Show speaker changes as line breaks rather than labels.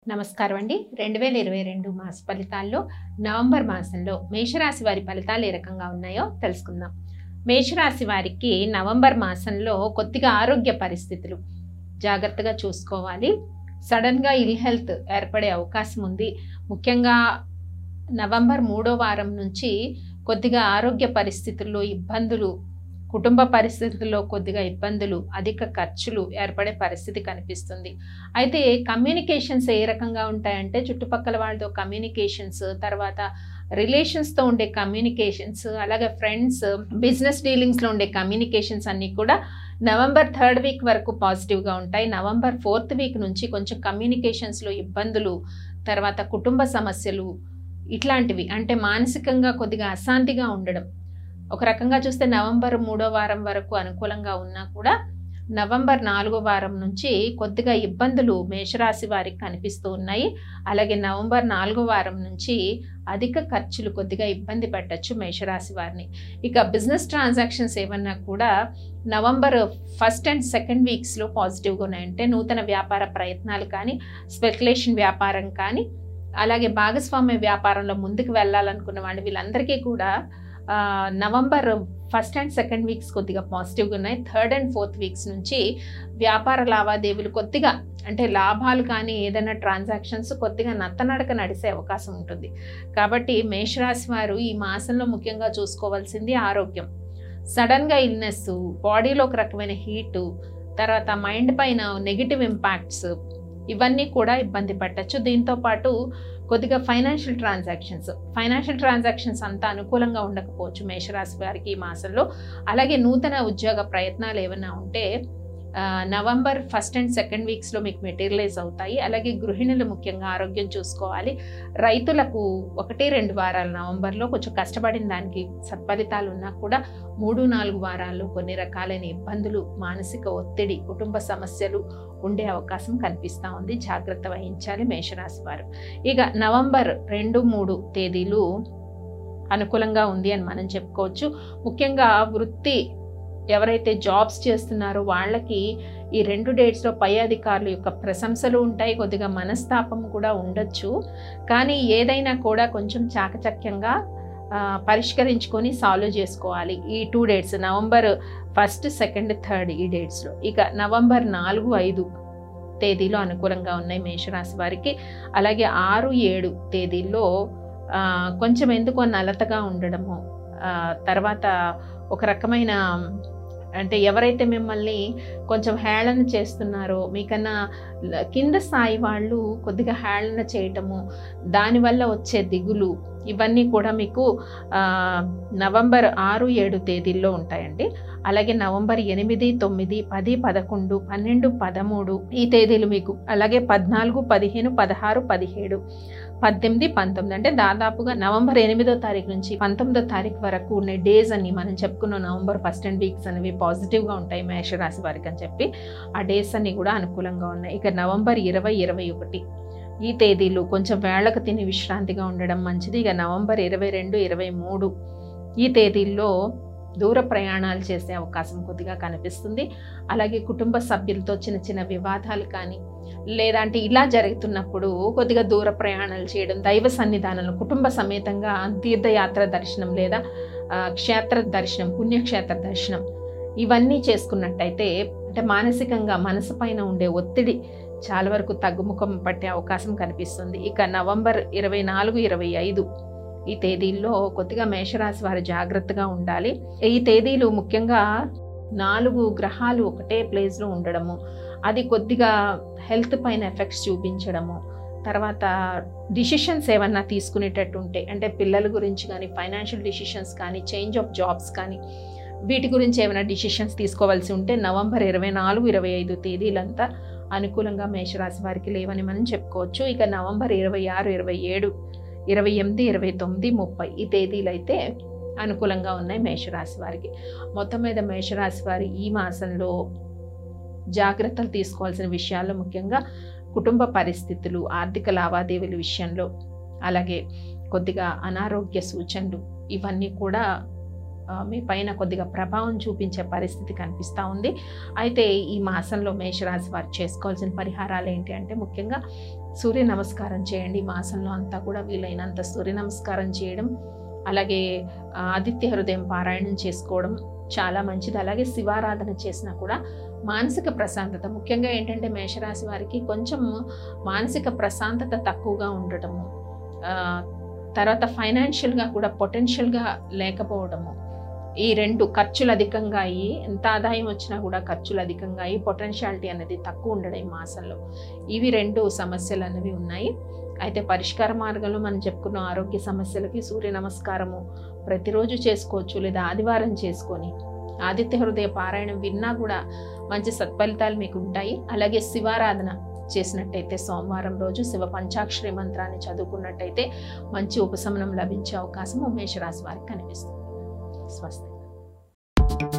నమస్కారం అండి. 2022 మాస ఫలితాల్లో నవంబర్ మాసంలో మేషరాశి వారి ఫలితాలు ఏ రకంగా ఉన్నాయో తెలుసుకుందాం. మేషరాశి వారికి నవంబర్ మాసంలో కొద్దిగా ఆరోగ్య పరిస్థితులు జాగ్రత్తగా చూసుకోవాలి. సడన్గా ఇల్ హెల్త్ ఏర్పడే అవకాశం ఉంది. ముఖ్యంగా నవంబర్ 3వ వారం నుంచి కొద్దిగా ఆరోగ్య పరిస్థితుల్లో ఇబ్బందులు, కుటుంబ పరిస్థితుల్లో కొద్దిగా ఇబ్బందులు, అధిక ఖర్చులు ఏర్పడే పరిస్థితి కనిపిస్తుంది. అయితే కమ్యూనికేషన్స్ ఏ రకంగా ఉంటాయంటే చుట్టుపక్కల వాళ్ళతో కమ్యూనికేషన్స్, తర్వాత రిలేషన్స్తో ఉండే కమ్యూనికేషన్స్, అలాగే ఫ్రెండ్స్, బిజినెస్ డీలింగ్స్లో ఉండే కమ్యూనికేషన్స్ అన్నీ కూడా నవంబర్ 3rd వీక్ వరకు పాజిటివ్గా ఉంటాయి. నవంబర్ 4th వీక్ నుంచి కొంచెం కమ్యూనికేషన్స్లో ఇబ్బందులు, తర్వాత కుటుంబ సమస్యలు ఇట్లాంటివి, అంటే మానసికంగా కొద్దిగా అశాంతిగా ఉండడం. ఒక రకంగా చూస్తే నవంబర్ 3వ వారం వరకు అనుకూలంగా ఉన్నా కూడా నవంబర్ 4వ వారం నుంచి కొద్దిగా ఇబ్బందులు మేషరాశి వారికి కనిపిస్తూ ఉన్నాయి. అలాగే నవంబర్ 4వ వారం నుంచి అధిక ఖర్చులు కొద్దిగా ఇబ్బంది పెట్టచ్చు మేషరాశి వారిని. ఇక బిజినెస్ ట్రాన్సాక్షన్స్ ఏమన్నా కూడా నవంబర్ 1st and 2nd వీక్స్లో పాజిటివ్గా ఉన్నాయి. అంటే నూతన వ్యాపార ప్రయత్నాలు కానీ, స్పెక్యులేషన్ వ్యాపారం కానీ, అలాగే భాగస్వామ్య వ్యాపారంలో ముందుకు వెళ్ళాలనుకున్న వాళ్ళు వీళ్ళందరికీ కూడా November 1st and 2nd weeks కొద్దిగా పాజిటివ్గా ఉన్నాయి. 3rd and 4th వీక్స్ నుంచి వ్యాపార లావాదేవీలు కొద్దిగా, అంటే లాభాలు కానీ ఏదైనా ట్రాన్సాక్షన్స్ కొద్దిగా నత్తనడక నడిసే అవకాశం ఉంటుంది. కాబట్టి మేషరాశి వారు ఈ మాసంలో ముఖ్యంగా చూసుకోవాల్సింది ఆరోగ్యం. సడన్గా ఇల్నెస్, బాడీలో ఒక రకమైన హీటు, తర్వాత మైండ్ పైన నెగిటివ్ ఇంపాక్ట్స్, ఇవన్నీ కూడా ఇబ్బంది పెట్టచ్చు. దీంతోపాటు కొద్దిగా ఫైనాన్షియల్ ట్రాన్సాక్షన్స్ అంతా అనుకూలంగా ఉండకపోవచ్చు మేషరాశి వారికి ఈ మాసంలో. అలాగే నూతన ఉద్యోగ ప్రయత్నాలు ఏమైనా ఉంటే నవంబర్ 1st and 2nd వీక్స్లో మీకు మెటీరియలైజ్ అవుతాయి. అలాగే గృహిణులు ముఖ్యంగా ఆరోగ్యం చూసుకోవాలి. రైతులకు 1-2 వారాలు నవంబర్లో కొంచెం కష్టపడిన దానికి సత్ఫలితాలు ఉన్నా కూడా 3-4 వారాల్లో కొన్ని రకాలైన ఇబ్బందులు, మానసిక ఒత్తిడి, కుటుంబ సమస్యలు ఉండే అవకాశం కనిపిస్తూ ఉంది. జాగ్రత్త వహించాలి మేషరాశి వారు. ఇక నవంబర్ 2-3 తేదీలు అనుకూలంగా ఉంది అని మనం చెప్పుకోవచ్చు. ముఖ్యంగా వృత్తి ఎవరైతే జాబ్స్ చేస్తున్నారో వాళ్ళకి ఈ 2 డేట్స్లో పై అధికారుల యొక్క ప్రశంసలు ఉంటాయి. కొద్దిగా మనస్తాపం కూడా ఉండొచ్చు. కానీ ఏదైనా కూడా కొంచెం చాకచక్యంగా పరిష్కరించుకొని సాల్వ్ చేసుకోవాలి ఈ 2 dates, November 1st, 2nd, 3rd ఈ డేట్స్లో. ఇక నవంబర్ 4-5 తేదీలో అనుకూలంగా ఉన్నాయి మేషరాశి వారికి. అలాగే 6-7 తేదీల్లో కొంచెం ఎందుకో నలతగా ఉండడము, తర్వాత ఒక రకమైన, అంటే ఎవరైతే మిమ్మల్ని కొంచెం హేళన చేస్తున్నారో, మీకన్నా కింద స్థాయి వాళ్ళు కొద్దిగా హేళన చేయటము, దానివల్ల వచ్చే దిగులు, ఇవన్నీ కూడా మీకు నవంబర్ 6-7 తేదీల్లో ఉంటాయండి. అలాగే నవంబర్ 8, 9, 10, 11, 12, 13 ఈ తేదీలు మీకు, అలాగే 14, 15, 16, 17, 18, 19, అంటే దాదాపుగా నవంబర్ 8వ తారీఖు నుంచి 19వ తారీఖు వరకు ఉన్న డేస్ అని మనం చెప్పుకున్న నవంబర్ 1st and వీక్స్ అనేవి పాజిటివ్గా ఉంటాయి మేషరాశి వారికి అని చెప్పి ఆ డేస్ అన్ని కూడా అనుకూలంగా ఉన్నాయి. ఇక నవంబర్ 20, 21 ఈ తేదీలు కొంచెం వేళకు తిని విశ్రాంతిగా ఉండడం మంచిది. ఇక నవంబర్ 22, 23 ఈ తేదీల్లో దూర ప్రయాణాలు చేసే అవకాశం కొద్దిగా కనిపిస్తుంది. అలాగే కుటుంబ సభ్యులతో చిన్న చిన్న వివాదాలు కానీ, లేదంటే ఇలా జరుగుతున్నప్పుడు కొద్దిగా దూర ప్రయాణాలు చేయడం, దైవ సన్నిధానంలో కుటుంబ సమేతంగా తీర్థయాత్ర దర్శనం లేదా క్షేత్ర దర్శనం, పుణ్యక్షేత్ర దర్శనం ఇవన్నీ చేసుకున్నట్టయితే, అంటే మానసికంగా మనసు పైన ఉండే ఒత్తిడి చాలా వరకు తగ్గుముఖం పట్టే అవకాశం కనిపిస్తుంది. ఇక నవంబర్ 24, 25 ఈ తేదీల్లో కొద్దిగా మేషరాశి వారు జాగ్రత్తగా ఉండాలి. ఈ తేదీలు ముఖ్యంగా 4 గ్రహాలు ఒకటే ప్లేస్లో ఉండడము, అది కొద్దిగా హెల్త్ పైన ఎఫెక్ట్స్ చూపించడము, తర్వాత డిసిషన్స్ ఏమన్నా తీసుకునేటట్టు ఉంటే, అంటే పిల్లల గురించి కానీ, ఫైనాన్షియల్ డిసిషన్స్ కానీ, చేంజ్ ఆఫ్ జాబ్స్ కానీ, వీటి గురించి ఏమైనా డిసిషన్స్ తీసుకోవాల్సి ఉంటే నవంబర్ 24, 25 తేదీలంతా అనుకూలంగా మేషరాశి వారికి లేవని మనం చెప్పుకోవచ్చు. ఇక నవంబర్ 26, 27, 28, 29, 30 ఈ తేదీలు అయితే అనుకూలంగా ఉన్నాయి మేషరాశి వారికి. మొత్తం మీద మేషరాశి వారి ఈ మాసంలో జాగ్రత్తలు తీసుకోవాల్సిన విషయాల్లో ముఖ్యంగా కుటుంబ పరిస్థితులు, ఆర్థిక లావాదేవీల విషయంలో, అలాగే కొద్దిగా అనారోగ్య సూచనలు, ఇవన్నీ కూడా మీ పైన కొద్దిగా ప్రభావం చూపించే పరిస్థితి కనిపిస్తూ ఉంది. అయితే ఈ మాసంలో మేషరాశి వారు చేసుకోవాల్సిన పరిహారాలు ఏంటి అంటే, ముఖ్యంగా సూర్య నమస్కారం చేయండి. ఈ మాసంలో అంతా కూడా వీలైనంత సూర్య నమస్కారం చేయడం, అలాగే ఆదిత్య హృదయం పారాయణం చేసుకోవడం చాలా మంచిది. అలాగే శివారాధన చేసినా కూడా మానసిక ప్రశాంతత, ముఖ్యంగా ఏంటంటే మేషరాశి వారికి కొంచెం మానసిక ప్రశాంతత తక్కువగా ఉండటము, తర్వాత ఫైనాన్షియల్గా కూడా పొటెన్షియల్గా లేకపోవడము, ఈ రెండు ఖర్చులు అధికంగా అయ్యి, ఎంత ఆదాయం వచ్చినా కూడా ఖర్చులు అధికంగా అయ్యి పొటెన్షియాలిటీ అనేది తక్కువ ఉండడం ఈ మాసంలో. ఇవి రెండు సమస్యలు అనేవి ఉన్నాయి. అయితే పరిష్కార మార్గంలో మనం చెప్పుకున్న ఆరోగ్య సమస్యలకి సూర్య నమస్కారము ప్రతిరోజు చేసుకోవచ్చు, లేదా ఆదివారం చేసుకొని ఆదిత్య హృదయ పారాయణం విన్నా కూడా మంచి సత్ఫలితాలు మీకు ఉంటాయి. అలాగే శివారాధన చేసినట్టయితే సోమవారం రోజు శివ పంచాక్షరి మంత్రాన్ని చదువుకున్నట్టయితే మంచి ఉపశమనం లభించే అవకాశం మేషరాశి వారికి కనిపిస్తుంది. స్వస్తి.